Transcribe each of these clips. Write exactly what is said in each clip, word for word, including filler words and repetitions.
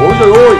Ôi trời ơi!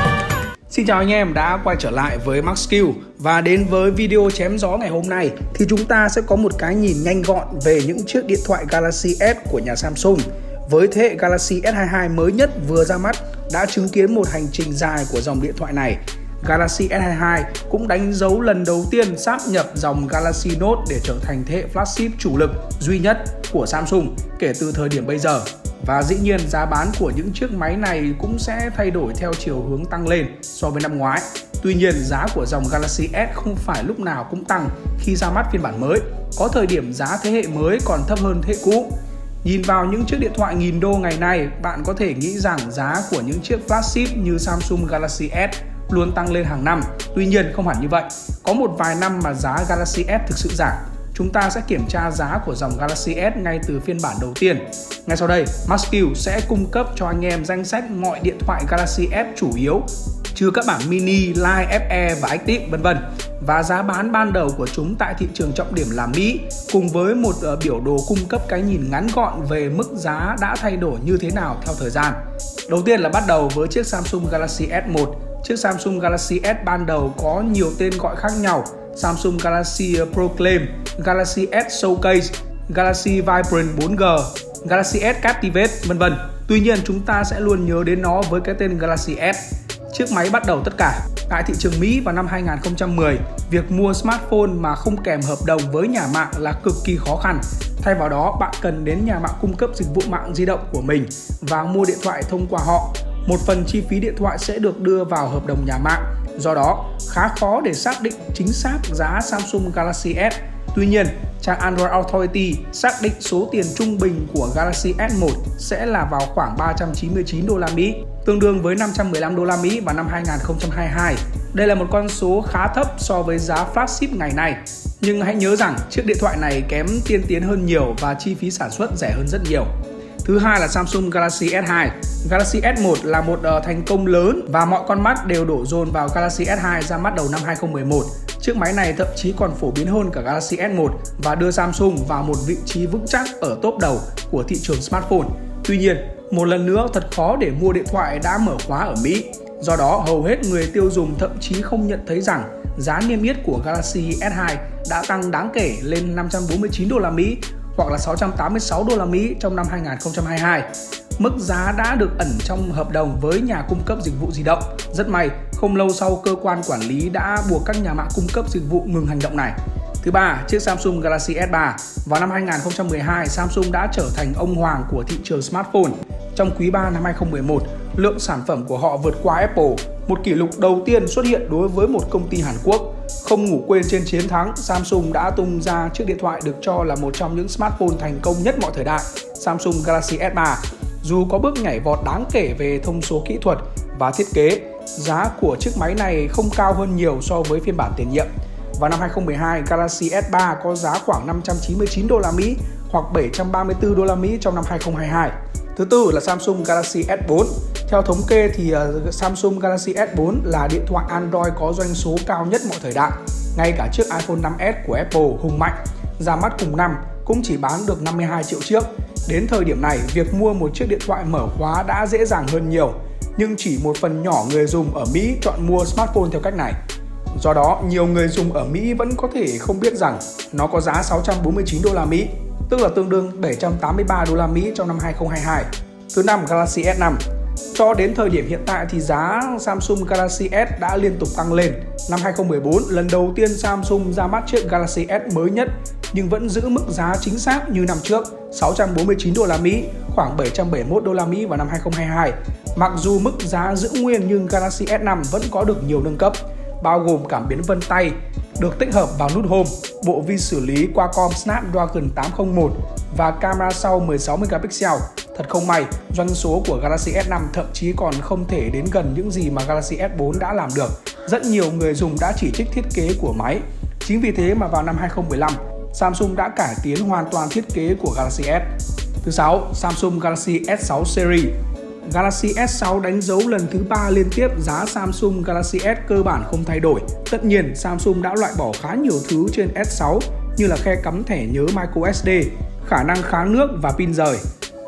Xin chào anh em đã quay trở lại với Maxskill. Và đến với video chém gió ngày hôm nay thì chúng ta sẽ có một cái nhìn nhanh gọn về những chiếc điện thoại Galaxy S của nhà Samsung. Với thế hệ Galaxy S hai mươi hai mới nhất vừa ra mắt đã chứng kiến một hành trình dài của dòng điện thoại này. Galaxy S hai mươi hai cũng đánh dấu lần đầu tiên sáp nhập dòng Galaxy Note để trở thành thế hệ flagship chủ lực duy nhất của Samsung kể từ thời điểm bây giờ. Và dĩ nhiên giá bán của những chiếc máy này cũng sẽ thay đổi theo chiều hướng tăng lên so với năm ngoái. Tuy nhiên giá của dòng Galaxy S không phải lúc nào cũng tăng khi ra mắt phiên bản mới. Có thời điểm giá thế hệ mới còn thấp hơn thế hệ cũ. Nhìn vào những chiếc điện thoại nghìn đô ngày nay, bạn có thể nghĩ rằng giá của những chiếc flagship như Samsung Galaxy S luôn tăng lên hàng năm. Tuy nhiên không hẳn như vậy. Có một vài năm mà giá Galaxy S thực sự giảm. Chúng ta sẽ kiểm tra giá của dòng Galaxy S ngay từ phiên bản đầu tiên. Ngay sau đây, Maxskill sẽ cung cấp cho anh em danh sách mọi điện thoại Galaxy S chủ yếu, trừ các bản mini, Lite, ép e và Active vân vân, và giá bán ban đầu của chúng tại thị trường trọng điểm là Mỹ, cùng với một uh, biểu đồ cung cấp cái nhìn ngắn gọn về mức giá đã thay đổi như thế nào theo thời gian. Đầu tiên là bắt đầu với chiếc Samsung Galaxy S một. Chiếc Samsung Galaxy S ban đầu có nhiều tên gọi khác nhau: Samsung Galaxy Proclaim, Galaxy S Showcase, Galaxy Vibrant bốn G, Galaxy S Captivate vân vân. Tuy nhiên chúng ta sẽ luôn nhớ đến nó với cái tên Galaxy S. Chiếc máy bắt đầu tất cả. Tại thị trường Mỹ vào năm hai nghìn không trăm mười, việc mua smartphone mà không kèm hợp đồng với nhà mạng là cực kỳ khó khăn. Thay vào đó, bạn cần đến nhà mạng cung cấp dịch vụ mạng di động của mình và mua điện thoại thông qua họ. Một phần chi phí điện thoại sẽ được đưa vào hợp đồng nhà mạng. Do đó, khá khó để xác định chính xác giá Samsung Galaxy S. Tuy nhiên, trang Android Authority xác định số tiền trung bình của Galaxy S một sẽ là vào khoảng ba trăm chín mươi chín đô la Mỹ, tương đương với năm trăm mười lăm đô la Mỹ vào năm hai nghìn không trăm hai mươi hai. Đây là một con số khá thấp so với giá flagship ngày nay. Nhưng hãy nhớ rằng chiếc điện thoại này kém tiên tiến hơn nhiều và chi phí sản xuất rẻ hơn rất nhiều. Thứ hai là Samsung Galaxy S hai. Galaxy S một là một uh, thành công lớn và mọi con mắt đều đổ dồn vào Galaxy S hai ra mắt đầu năm hai nghìn không trăm mười một. Chiếc máy này thậm chí còn phổ biến hơn cả Galaxy S một và đưa Samsung vào một vị trí vững chắc ở top đầu của thị trường smartphone. Tuy nhiên, một lần nữa thật khó để mua điện thoại đã mở khóa ở Mỹ. Do đó, hầu hết người tiêu dùng thậm chí không nhận thấy rằng giá niêm yết của Galaxy S hai đã tăng đáng kể lên năm trăm bốn mươi chín đô la Mỹ hoặc là sáu trăm tám mươi sáu đô la Mỹ trong năm hai nghìn không trăm hai mươi hai. Mức giá đã được ẩn trong hợp đồng với nhà cung cấp dịch vụ di động. Rất may, không lâu sau cơ quan quản lý đã buộc các nhà mạng cung cấp dịch vụ ngừng hành động này. Thứ ba, chiếc Samsung Galaxy S ba. Vào năm hai nghìn không trăm mười hai, Samsung đã trở thành ông hoàng của thị trường smartphone. Trong quý ba năm hai nghìn không trăm mười một, lượng sản phẩm của họ vượt qua Apple, một kỷ lục đầu tiên xuất hiện đối với một công ty Hàn Quốc. Không ngủ quên trên chiến thắng, Samsung đã tung ra chiếc điện thoại được cho là một trong những smartphone thành công nhất mọi thời đại, Samsung Galaxy S ba. Dù có bước nhảy vọt đáng kể về thông số kỹ thuật và thiết kế, giá của chiếc máy này không cao hơn nhiều so với phiên bản tiền nhiệm. Vào năm hai nghìn không trăm mười hai, Galaxy S ba có giá khoảng năm trăm chín mươi chín đô la Mỹ hoặc bảy trăm ba mươi tư đô la Mỹ trong năm hai nghìn không trăm hai mươi hai. Thứ tư là Samsung Galaxy S bốn. Theo thống kê thì uh, Samsung Galaxy S bốn là điện thoại Android có doanh số cao nhất mọi thời đại. Ngay cả chiếc iPhone năm S của Apple hùng mạnh ra mắt cùng năm cũng chỉ bán được năm mươi hai triệu chiếc. Đến thời điểm này, việc mua một chiếc điện thoại mở khóa đã dễ dàng hơn nhiều, nhưng chỉ một phần nhỏ người dùng ở Mỹ chọn mua smartphone theo cách này. Do đó, nhiều người dùng ở Mỹ vẫn có thể không biết rằng nó có giá sáu trăm bốn mươi chín đô la Mỹ, tức là tương đương bảy trăm tám mươi ba đô la Mỹ trong năm hai nghìn không trăm hai mươi hai. Thứ năm, Galaxy S năm. Cho đến thời điểm hiện tại thì giá Samsung Galaxy S đã liên tục tăng lên. Năm hai nghìn không trăm mười bốn, lần đầu tiên Samsung ra mắt chiếc Galaxy S mới nhất nhưng vẫn giữ mức giá chính xác như năm trước, sáu trăm bốn mươi chín đô la Mỹ, khoảng bảy trăm bảy mươi mốt đô la Mỹ vào năm hai nghìn không trăm hai mươi hai. Mặc dù mức giá giữ nguyên nhưng Galaxy S năm vẫn có được nhiều nâng cấp, bao gồm cảm biến vân tay được tích hợp vào nút Home, bộ vi xử lý Qualcomm Snapdragon tám không một và camera sau mười sáu megapixel. Thật không may, doanh số của Galaxy S năm thậm chí còn không thể đến gần những gì mà Galaxy S bốn đã làm được. Rất nhiều người dùng đã chỉ trích thiết kế của máy. Chính vì thế mà vào năm hai nghìn không trăm mười lăm, Samsung đã cải tiến hoàn toàn thiết kế của Galaxy S. Thứ sáu, Samsung Galaxy S sáu Series. Galaxy S sáu đánh dấu lần thứ ba liên tiếp giá Samsung Galaxy S cơ bản không thay đổi. Tất nhiên, Samsung đã loại bỏ khá nhiều thứ trên S sáu như là khe cắm thẻ nhớ microSD, khả năng kháng nước và pin rời.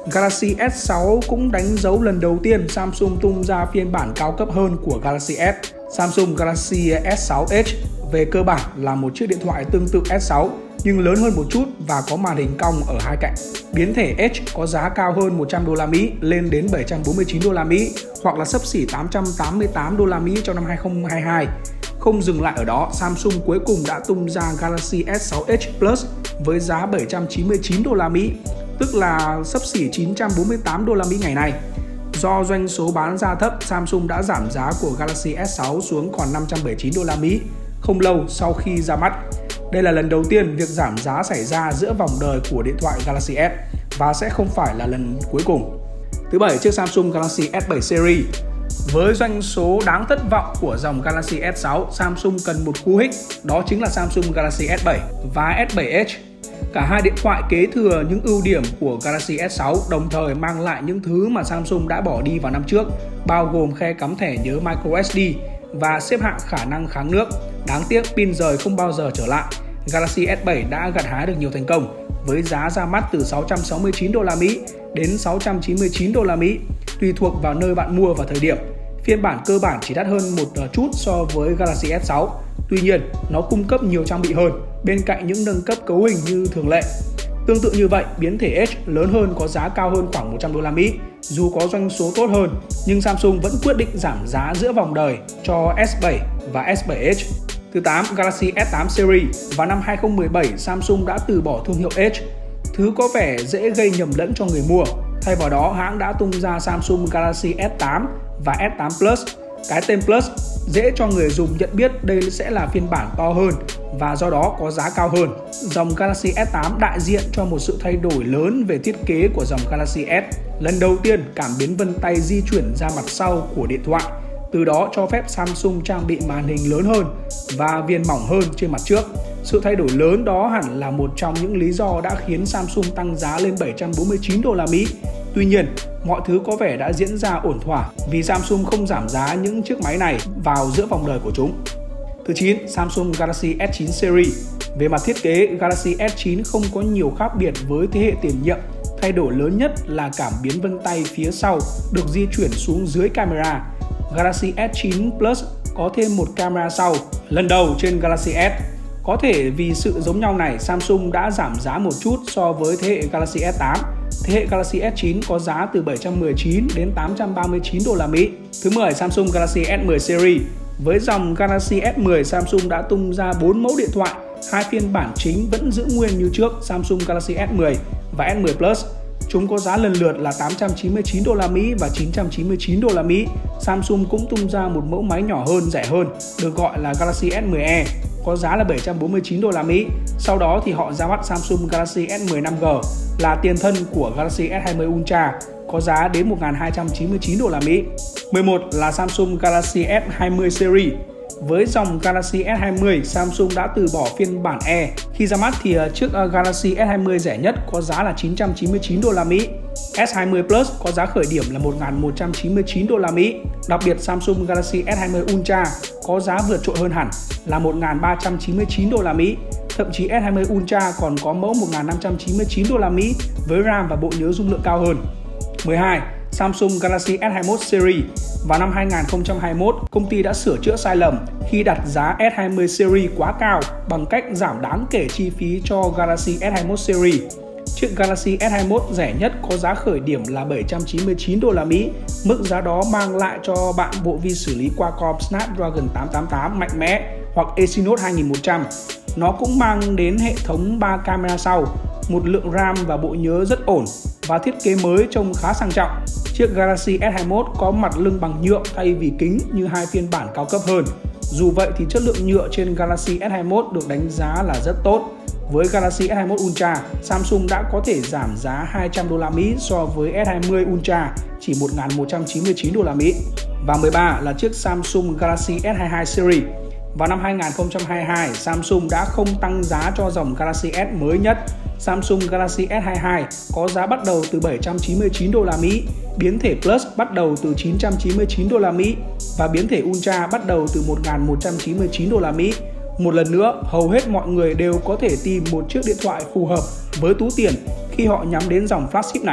Galaxy S sáu cũng đánh dấu lần đầu tiên Samsung tung ra phiên bản cao cấp hơn của Galaxy S. Samsung Galaxy S sáu Edge về cơ bản là một chiếc điện thoại tương tự S sáu nhưng lớn hơn một chút và có màn hình cong ở hai cạnh. Biến thể Edge có giá cao hơn một trăm đô la Mỹ lên đến bảy trăm bốn mươi chín đô la Mỹ hoặc là xấp xỉ tám trăm tám mươi tám đô la Mỹ trong năm hai không hai hai. Không dừng lại ở đó, Samsung cuối cùng đã tung ra Galaxy S sáu Edge Plus với giá bảy trăm chín mươi chín đô la Mỹ, tức là xấp xỉ chín trăm bốn mươi tám đô la Mỹ ngày nay. Do doanh số bán ra thấp, Samsung đã giảm giá của Galaxy S sáu xuống còn năm trăm bảy mươi chín đô la Mỹ không lâu sau khi ra mắt. Đây là lần đầu tiên việc giảm giá xảy ra giữa vòng đời của điện thoại Galaxy S và sẽ không phải là lần cuối cùng. Thứ bảy, chiếc Samsung Galaxy S bảy Series. Với doanh số đáng thất vọng của dòng Galaxy S sáu, Samsung cần một cú hích, đó chính là Samsung Galaxy S bảy và S bảy Edge. Cả hai điện thoại kế thừa những ưu điểm của Galaxy S sáu, đồng thời mang lại những thứ mà Samsung đã bỏ đi vào năm trước, bao gồm khe cắm thẻ nhớ microSD và xếp hạng khả năng kháng nước. Đáng tiếc pin rời không bao giờ trở lại. Galaxy S bảy đã gặt hái được nhiều thành công với giá ra mắt từ sáu trăm sáu mươi chín đô la Mỹ đến sáu trăm chín mươi chín đô la Mỹ, tùy thuộc vào nơi bạn mua và thời điểm. Phiên bản cơ bản chỉ đắt hơn một chút so với Galaxy S sáu. Tuy nhiên, nó cung cấp nhiều trang bị hơn bên cạnh những nâng cấp cấu hình như thường lệ. Tương tự như vậy, biến thể Edge lớn hơn có giá cao hơn khoảng một trăm đô la Mỹ. Dù có doanh số tốt hơn, nhưng Samsung vẫn quyết định giảm giá giữa vòng đời cho S bảy và S bảy Edge. Thứ tám, Galaxy S tám Series. Vào năm hai không một bảy, Samsung đã từ bỏ thương hiệu Edge, thứ có vẻ dễ gây nhầm lẫn cho người mua. Thay vào đó, hãng đã tung ra Samsung Galaxy S tám và S tám Plus. Cái tên Plus dễ cho người dùng nhận biết đây sẽ là phiên bản to hơn và do đó có giá cao hơn. Dòng Galaxy S tám đại diện cho một sự thay đổi lớn về thiết kế của dòng Galaxy S. Lần đầu tiên, cảm biến vân tay di chuyển ra mặt sau của điện thoại, từ đó cho phép Samsung trang bị màn hình lớn hơn và viền mỏng hơn trên mặt trước. Sự thay đổi lớn đó hẳn là một trong những lý do đã khiến Samsung tăng giá lên bảy trăm bốn mươi chín đô la Mỹ. Tuy nhiên, mọi thứ có vẻ đã diễn ra ổn thỏa vì Samsung không giảm giá những chiếc máy này vào giữa vòng đời của chúng. Thứ chín, Samsung Galaxy S chín Series. Về mặt thiết kế, Galaxy S chín không có nhiều khác biệt với thế hệ tiền nhiệm. Thay đổi lớn nhất là cảm biến vân tay phía sau được di chuyển xuống dưới camera. Galaxy S chín Plus có thêm một camera sau, lần đầu trên Galaxy S. Có thể vì sự giống nhau này, Samsung đã giảm giá một chút so với thế hệ Galaxy S tám. Thế hệ Galaxy S chín có giá từ bảy trăm mười chín đến tám trăm ba mươi chín đô la Mỹ. Thứ mười, Samsung Galaxy S mười Series. Với dòng Galaxy S mười, Samsung đã tung ra bốn mẫu điện thoại. Hai phiên bản chính vẫn giữ nguyên như trước, Samsung Galaxy S mười và S mười Plus. Chúng có giá lần lượt là tám trăm chín mươi chín đô la Mỹ và chín trăm chín mươi chín đô la Mỹ. Samsung cũng tung ra một mẫu máy nhỏ hơn, rẻ hơn, được gọi là Galaxy S mười e, có giá là bảy trăm bốn mươi chín đô la Mỹ. Sau đó thì họ ra mắt Samsung Galaxy S mười năm G, là tiền thân của Galaxy S hai mươi Ultra, có giá đến một nghìn hai trăm chín mươi chín đô la Mỹ. mười một là Samsung Galaxy S hai mươi Series. Với dòng Galaxy S hai mươi, Samsung đã từ bỏ phiên bản E. Khi ra mắt thì chiếc Galaxy S hai mươi rẻ nhất có giá là chín trăm chín mươi chín đô la Mỹ. S hai mươi Plus có giá khởi điểm là một nghìn một trăm chín mươi chín đô la Mỹ. Đặc biệt, Samsung Galaxy S hai mươi Ultra có giá vượt trội hơn hẳn là một nghìn ba trăm chín mươi chín đô la Mỹ. Thậm chí S hai mươi Ultra còn có mẫu một nghìn năm trăm chín mươi chín đô la Mỹ với RAM và bộ nhớ dung lượng cao hơn. mười hai. Samsung Galaxy S hai mươi mốt Series. Vào năm hai nghìn không trăm hai mươi mốt, công ty đã sửa chữa sai lầm khi đặt giá S hai mươi Series quá cao bằng cách giảm đáng kể chi phí cho Galaxy S hai mươi mốt Series. Chiếc Galaxy S hai mươi mốt rẻ nhất có giá khởi điểm là bảy trăm chín mươi chín đô la Mỹ. Mức giá đó mang lại cho bạn bộ vi xử lý Qualcomm Snapdragon tám tám tám mạnh mẽ hoặc Exynos hai nghìn một trăm. Nó cũng mang đến hệ thống ba camera sau, một lượng RAM và bộ nhớ rất ổn và thiết kế mới trông khá sang trọng. Chiếc Galaxy S hai mươi mốt có mặt lưng bằng nhựa thay vì kính như hai phiên bản cao cấp hơn. Dù vậy thì chất lượng nhựa trên Galaxy S hai mươi mốt được đánh giá là rất tốt. Với Galaxy S hai mươi mốt Ultra, Samsung đã có thể giảm giá hai trăm đô la Mỹ so với S hai mươi Ultra chỉ một nghìn một trăm chín mươi chín đô la Mỹ. Và mười ba là chiếc Samsung Galaxy S hai mươi hai Series. Vào năm hai nghìn không trăm hai mươi hai, Samsung đã không tăng giá cho dòng Galaxy S mới nhất. Samsung Galaxy S hai mươi hai có giá bắt đầu từ bảy trăm chín mươi chín đô la Mỹ, biến thể Plus bắt đầu từ chín trăm chín mươi chín đô la Mỹ và biến thể Ultra bắt đầu từ một nghìn một trăm chín mươi chín đô la Mỹ. Một lần nữa, hầu hết mọi người đều có thể tìm một chiếc điện thoại phù hợp với túi tiền khi họ nhắm đến dòng flagship này.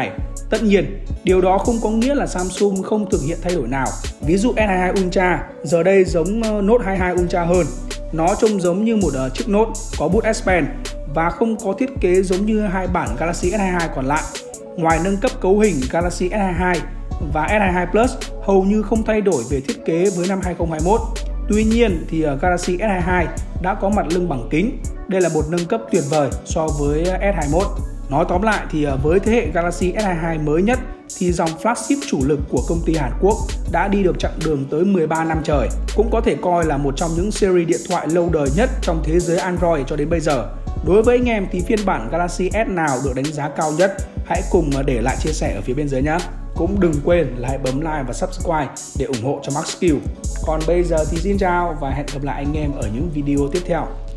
Tất nhiên, điều đó không có nghĩa là Samsung không thực hiện thay đổi nào. Ví dụ S hai mươi hai Ultra giờ đây giống Note hai mươi hai Ultra hơn. Nó trông giống như một chiếc Note có bút S Pen và không có thiết kế giống như hai bản Galaxy S hai mươi hai còn lại. Ngoài nâng cấp cấu hình, Galaxy S hai mươi hai và S hai mươi hai Plus hầu như không thay đổi về thiết kế với năm hai không hai mốt. Tuy nhiên thì Galaxy S hai mươi hai đã có mặt lưng bằng kính. Đây là một nâng cấp tuyệt vời so với S hai mươi mốt. Nói tóm lại thì với thế hệ Galaxy S hai mươi hai mới nhất thì dòng flagship chủ lực của công ty Hàn Quốc đã đi được chặng đường tới mười ba năm trời. Cũng có thể coi là một trong những series điện thoại lâu đời nhất trong thế giới Android cho đến bây giờ. Đối với anh em thì phiên bản Galaxy S nào được đánh giá cao nhất? Hãy cùng để lại chia sẻ ở phía bên dưới nhé. Cũng đừng quên là hãy bấm like và subscribe để ủng hộ cho Max Q. Còn bây giờ thì xin chào và hẹn gặp lại anh em ở những video tiếp theo.